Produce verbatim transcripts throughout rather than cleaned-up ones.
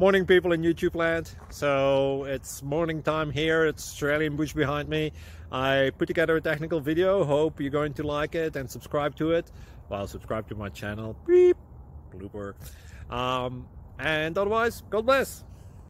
Morning, people in YouTube land. So it's morning time here. It's Australian bush behind me. I put together a technical video. Hope you're going to like it and subscribe to it. Well, subscribe to my channel. Beep. Blooper. Um, and otherwise, God bless.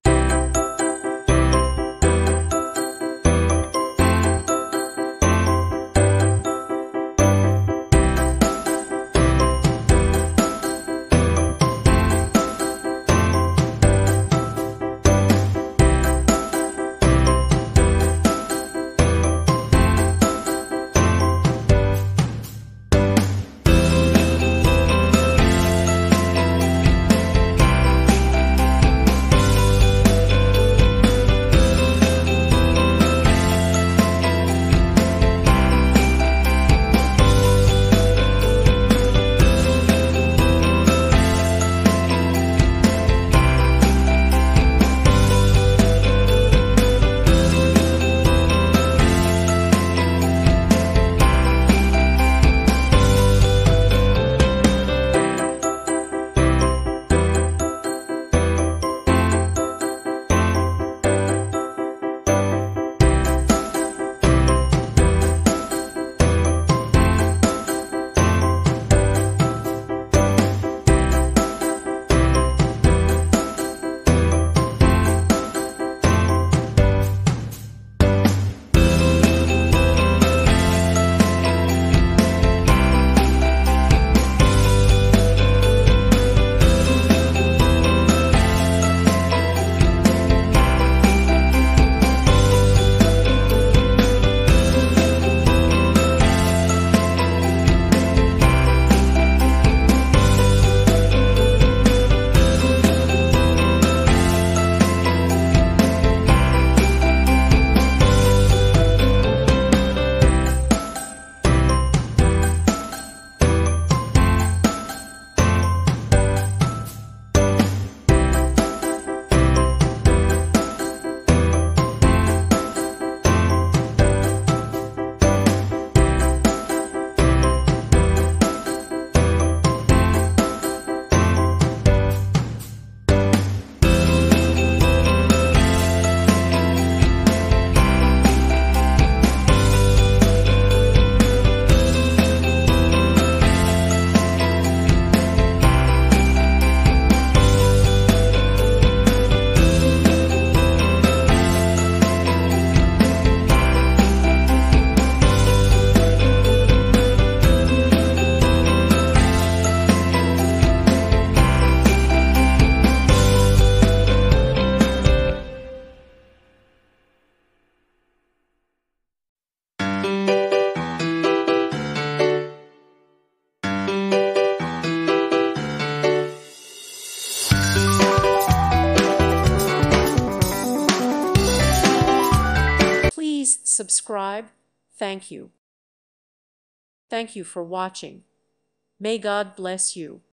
Please subscribe. Thank you. Thank you for watching. May God bless you.